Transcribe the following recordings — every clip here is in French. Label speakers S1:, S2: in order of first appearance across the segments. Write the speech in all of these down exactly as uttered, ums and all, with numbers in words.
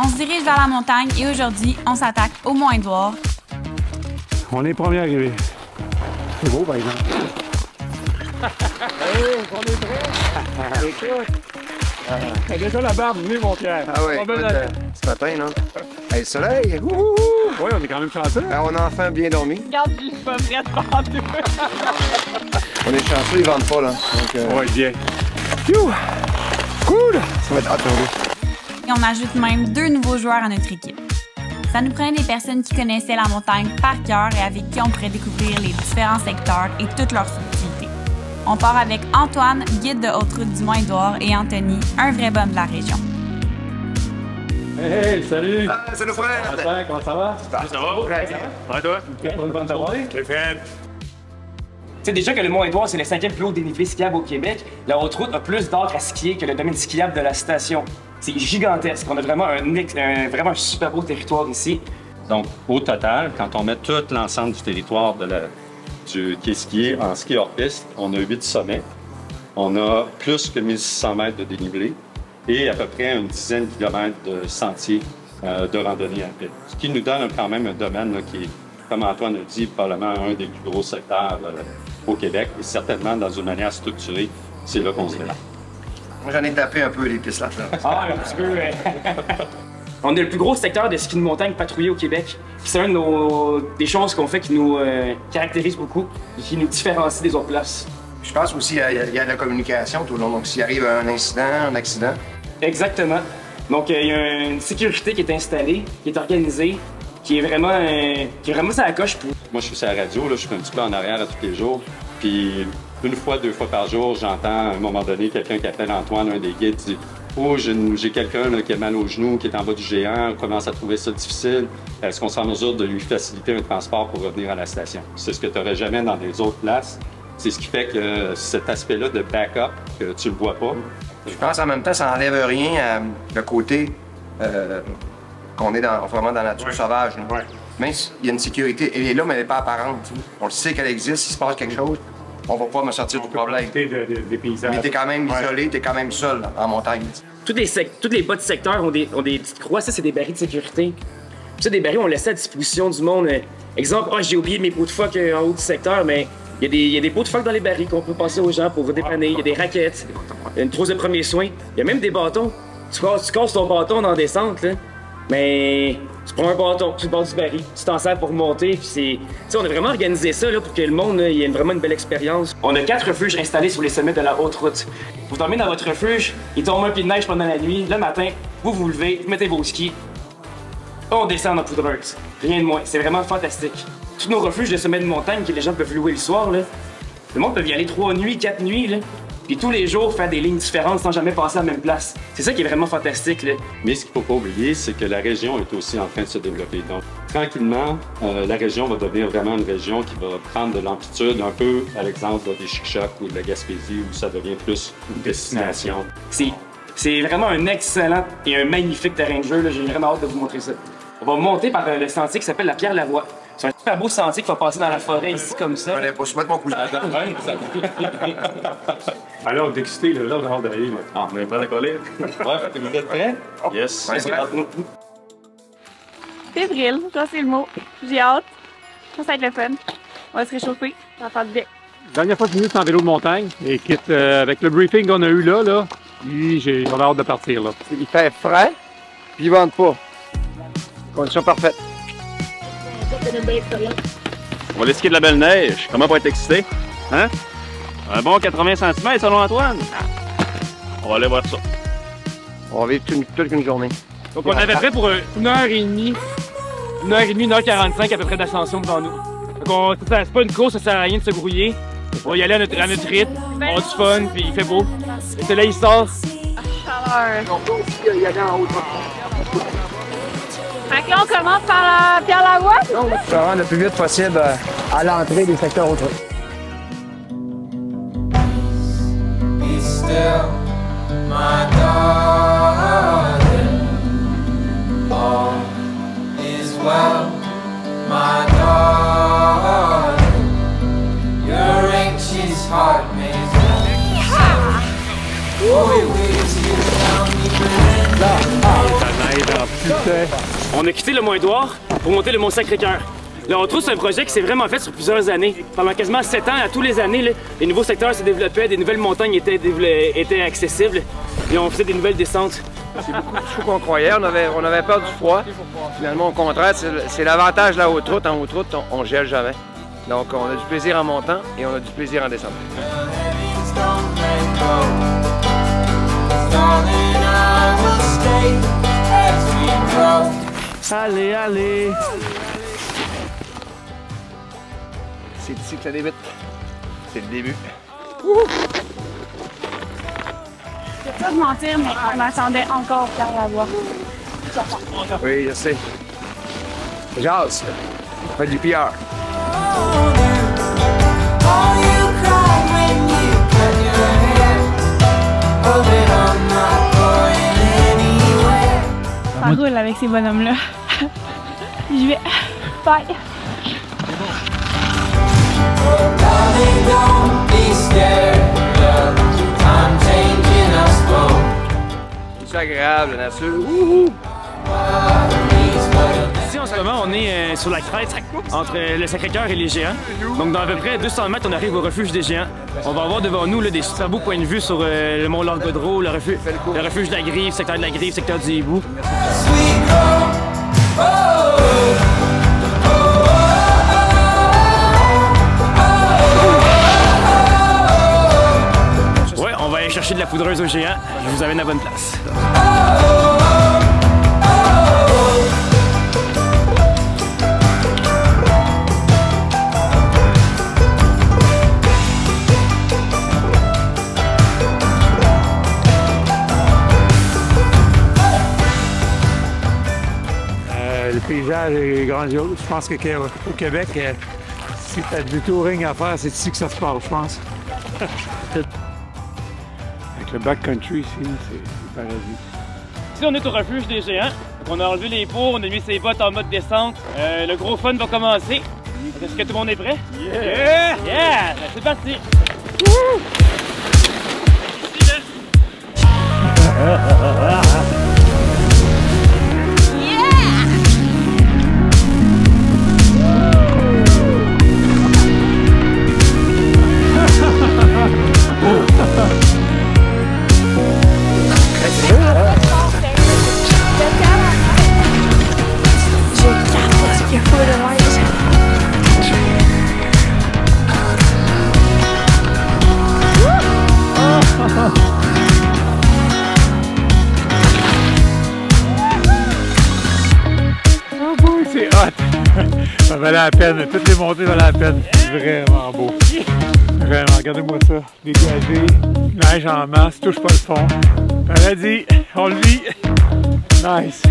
S1: On se dirige vers la montagne et aujourd'hui, on s'attaque au Mont-Édouard.
S2: On est premier arrivé. C'est beau, par exemple. Hey, on est prêts? Écoute! T'as déjà la barbe, venez, mon Pierre.
S3: Ah oui, écoute, euh, ce matin, non? Hey, le soleil! Wouhou!
S2: Oui, on est quand même chanceux.
S3: Ah, on a enfin bien dormi.
S1: Regarde, je suis pas prête par deux.
S3: On est chanceux, ils vendent pas, là. Donc, euh...
S2: Oui, bien. Youh! Cool!
S3: Ça va être attendu.
S1: Et on ajoute même deux nouveaux joueurs à notre équipe. Ça nous prenait des personnes qui connaissaient la montagne par cœur et avec qui on pourrait découvrir les différents secteurs et toutes leurs subtilités. On part avec Antoine, guide de Haute-Route du Mont-Édouard, et Anthony, un vrai bum de la région.
S2: Hey, hey, salut!
S3: Ah, c'est nos frères!
S2: Attends, comment ça va?
S3: Ça va?
S4: Ça va?
S3: Ouais, ça va?
S4: Ouais, toi?
S2: Bonne t'avoir.
S4: C'est Fred.
S5: Tu sais déjà que le Mont-Édouard, c'est le cinquième plus haut dénivelé skiable au Québec. La Haute-Route a plus d'arcs à skier que le domaine skiable de la station. C'est gigantesque. On a vraiment un, un, vraiment un super beau territoire ici.
S6: Donc, au total, quand on met tout l'ensemble du territoire de la, du, qui est skié en ski hors piste, on a huit sommets. On a plus que mille six cents mètres de dénivelé et à peu près une dizaine de kilomètres de sentiers euh, de randonnée à pied. Ce qui nous donne quand même un domaine là, qui est, comme Antoine a dit, probablement un des plus gros secteurs euh, au Québec et certainement dans une manière structurée, c'est là qu'on se démarque.
S3: Moi, j'en ai tapé un peu les pistes là.
S5: Ah, un petit peu. Ouais. On est le plus gros secteur de ski de montagne patrouillé au Québec. C'est une de nos, des choses qu'on fait qui nous euh, caractérise beaucoup et qui nous différencie des autres places.
S3: Je pense aussi qu'il y, y a de la communication tout le long. Donc, s'il arrive un incident, un accident.
S5: Exactement. Donc, il y a une sécurité qui est installée, qui est organisée, qui est vraiment, euh, qui est vraiment ça à la coche. Pour...
S6: Moi, je suis sur la radio, là, je suis un petit peu en arrière à tous les jours. Puis, une fois, deux fois par jour, j'entends à un moment donné quelqu'un qui appelle Antoine, un des guides, qui dit « Oh, j'ai quelqu'un qui a mal au genou, qui est en bas du géant, on commence à trouver ça difficile. Est-ce qu'on sera en mesure de lui faciliter un transport pour revenir à la station? » C'est ce que tu n'aurais jamais dans les autres places. C'est ce qui fait que cet aspect-là de backup, que tu le vois pas.
S3: Je pense en même temps, ça n'enlève rien à le côté euh, qu'on est dans, vraiment dans la nature
S4: ouais.
S3: sauvage.
S4: Ouais.
S3: Même s'il y a une sécurité, elle est là, mais elle n'est pas apparente. On le sait qu'elle existe, s'il se passe quelque chose, on va pas me sortir du problème.
S4: De, de, des paysages.
S3: Mais t'es quand même
S4: ouais.
S3: isolé, t'es quand même seul en montagne.
S5: Toutes les, toutes les bas de secteur ont des, ont des petites croix, ça c'est des barils de sécurité. Puis ça, des barils, on laisse à disposition du monde. Exemple, oh, j'ai oublié mes pots de phoque en haut du secteur, mais il y a des, il y a des pots de phoque dans les barils qu'on peut passer aux gens pour vous dépanner. Il y a des raquettes, il y a une trousse de premiers soins. Il y a même des bâtons. Tu casses, tu casses ton bâton dans la descente, là. Mais tu prends un bâton, tu le bord du baril, tu t'en sers pour monter, puis c'est... Tu sais, on a vraiment organisé ça là, pour que le monde là, ait vraiment une belle expérience. On a quatre refuges installés sur les sommets de la Haute-Route. Vous dormez dans votre refuge, il tombe un pied de neige pendant la nuit, le matin, vous vous levez, vous mettez vos skis, on descend en poudreuse. Rien de moins, c'est vraiment fantastique. Tous nos refuges de sommets de montagne que les gens peuvent louer le soir, là, le monde peut y aller trois nuits, quatre nuits, là. Puis tous les jours, faire des lignes différentes sans jamais passer à la même place. C'est ça qui est vraiment fantastique, là.
S6: Mais ce qu'il ne faut pas oublier, c'est que la région est aussi en train de se développer. Donc, tranquillement, euh, la région va devenir vraiment une région qui va prendre de l'amplitude, un peu à l'exemple des Chic-Chocs ou de la Gaspésie, où ça devient plus une destination.
S5: C'est vraiment un excellent et un magnifique terrain de jeu. J'ai vraiment hâte de vous montrer ça. On va monter par le sentier qui s'appelle la Pierre-Lavoie. C'est un super beau sentier qui va passer dans la forêt ici, comme ça.
S3: Je vais pas soumettre mon cousin.
S4: Alors, on est excité, là, on a hâte d'aller.
S6: Ah, on est prêt à coller? Ouais, vous êtes prêts? Yes.
S3: Ouais, c'est
S7: Fébrile, ça c'est le mot. J'ai hâte. Ça, ça va être le fun. On va se réchauffer. Ça va faire du bien.
S2: Dernière fois que je suis venu en vélo de montagne, et quitte euh, avec le briefing qu'on a eu là, là, j'ai on a hâte de partir là.
S3: Il fait frais, puis ils vendent pas. Condition parfaite.
S8: On va aller skier de la belle neige. Comment pour être excité? Hein? Un bon quatre-vingts centimètres selon Antoine? On va aller voir ça.
S3: On va vivre toute, toute une journée.
S5: Donc on avait prêt pour une heure et demie, une heure et demie, une heure quarante-cinq à peu près d'ascension devant nous. Donc c'est pas une course, ça sert à rien de se grouiller. On va y aller à notre, à notre rythme, on a du fun, puis il fait beau. Le soleil il sort.
S7: Chaleur. Fait que là, on commence par la Pierre-Lavoie?
S3: On va se rendre le plus vite possible à l'entrée des secteurs autres.
S9: My darling, all is well, my darling, your anxious heart may oh, it weighs you down even
S2: Ça n'aide
S5: On a quitté le Mont-Édouard pour monter le Mont-Sacré-Cœur. Le Haute-Route, c'est un projet qui s'est vraiment fait sur plusieurs années. Pendant quasiment sept ans, à tous les années, là, les nouveaux secteurs se développaient, des nouvelles montagnes étaient, étaient accessibles et on faisait des nouvelles descentes.
S10: C'est beaucoup plus chaud qu'on croyait, on avait, on avait peur du froid. Finalement, au contraire, c'est l'avantage de la Haute-Route. En Haute-Route, on, on gèle jamais. Donc, on a du plaisir en montant et on a du plaisir en descendant.
S5: Allez, allez!
S10: C'est ici que ça débute. C'est le début.
S7: Je vais pas te mentir, mais on m'attendait encore faire la voix.
S10: Oui, je sais. Jazz, on fait du P R.
S7: Ça roule avec ces bonhommes-là. J'y vais. Bye!
S10: C'est agréable, la nature. Wouhou!
S5: Ici, en ce moment, on est euh, sur la crête entre euh, le Sacré-Cœur et les Géants. Donc, dans à peu près deux cents mètres, on arrive au refuge des Géants. On va avoir devant nous là, des super beaux points de vue sur euh, le mont Lorgodreau, le, refu le refuge de la Grive, secteur de la Grive, secteur du Hibou. Ouais, on va aller chercher de la poudreuse aux Géants. Je vous amène à la bonne place.
S2: Le paysage est grandiose. Je pense qu'au Québec, si tu as du touring à faire, c'est ici que ça se passe, je pense. Avec le backcountry ici, c'est paradis.
S5: Ici, on est au refuge des Géants. Donc, on a enlevé les pots, on a mis ses bottes en mode descente. Euh, le gros fun va commencer. Est-ce que tout le monde est prêt? Yeah! Yeah! Yeah! Ben, c'est parti! Woo! Ici, là.
S2: C'est hot! Ça valait la peine. Toutes les montées valaient la peine. C'est vraiment beau. Vraiment, regardez-moi ça. Dégagé, neige en masse, touche pas le fond. Paradis, on le vit. Nice!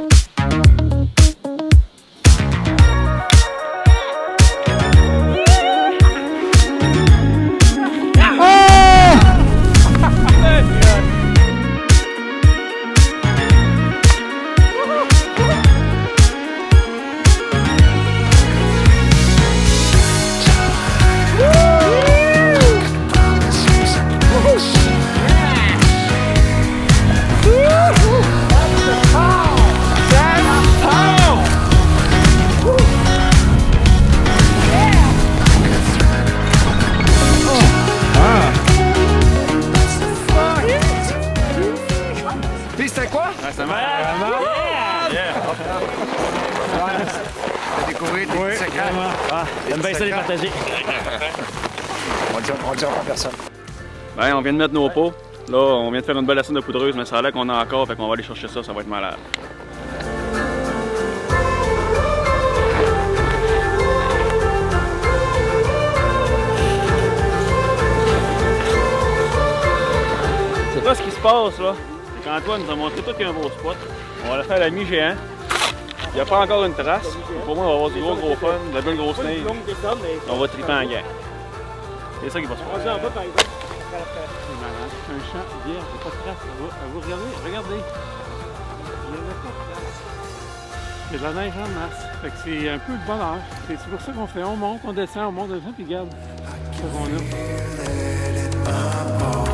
S10: C'était quoi?
S5: Ah, c'est malade! Yeah! Yeah!
S10: T'as découvert des petits secrets.
S5: Ah, j'aime bien ça les partager.
S10: On le dira, on le dira à personne.
S8: Ben, on vient de mettre nos pots. Là, on vient de faire une belle assiette de poudreuse, mais ça a l'air qu'on a encore, fait qu'on va aller chercher ça, ça va être malade. C'est pas ce qui se passe là. Quand Antoine nous a montré tout qu'il y a un beau spot. On va le faire à la mi-géant. Il n'y a pas encore une trace. Pour moi, on va avoir du gros gros fun, de la belle grosse neige. On va triper en gang. C'est ça qui va se passer.
S2: C'est un champ vierge, il n'y a pas de trace. Vous regardez, regardez. Il n'y avait pas de trace. Il y a de la neige en masse. Fait que c'est un peu de bonheur. C'est pour ça qu'on fait. On monte, on descend, on monte, on descend, puis regarde. C'est ça qu'on a.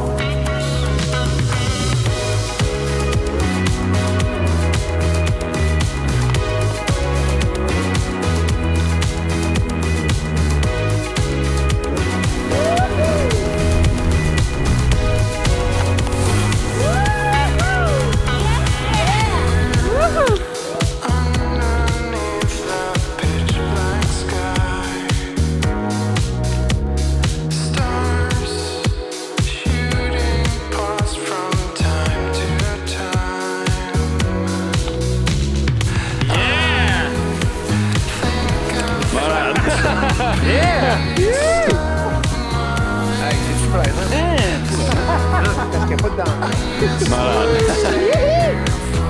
S10: Hey, c'est super plaisant. Parce qu'il n'y a pas de dents. Malade.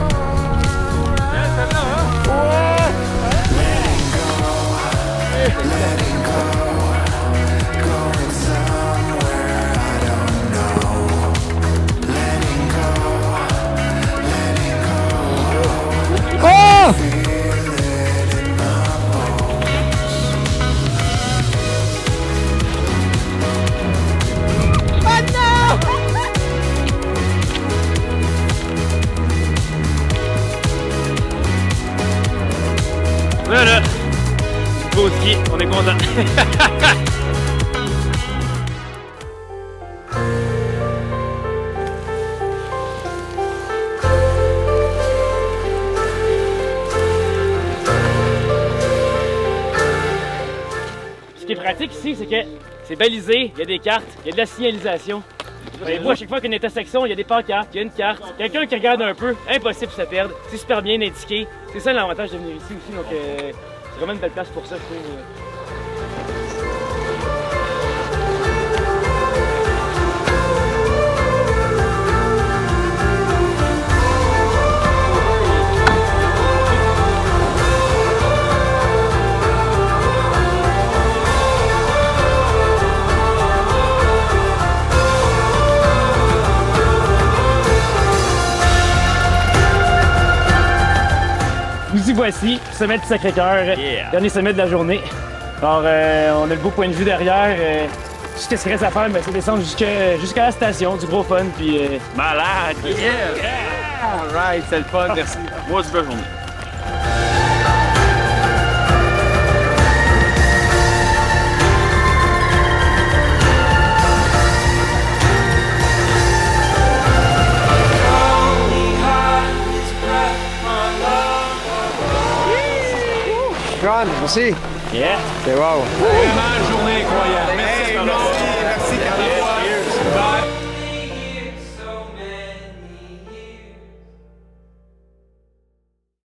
S9: Oh!
S8: Voilà, beau ski, on est content. Ce qui est pratique ici, c'est que c'est balisé, il y a des cartes, il y a de la signalisation. Et moi, à chaque fois qu'il y a une intersection, il y a des pancartes, il y a une carte. Quelqu'un qui regarde un peu, impossible de se perdre. C'est super bien indiqué. C'est ça l'avantage de venir ici aussi. Donc, euh, c'est vraiment une belle place pour ça, je trouve. Nous y voici, sommet du Sacré-Cœur, yeah. Dernier sommet de la journée. Alors, euh, on a le beau point de vue derrière. Euh, tout ce qui reste à faire, ben, c'est descendre jusqu'à jusqu'à la station, du gros fun, puis... Euh... Malade! Yeah! Yeah! All right, c'est le fun, merci. Moi, c'est belle journée.
S10: Merci.
S8: Yeah.
S10: C'est wow.
S8: Vraiment une journée incroyable. Merci.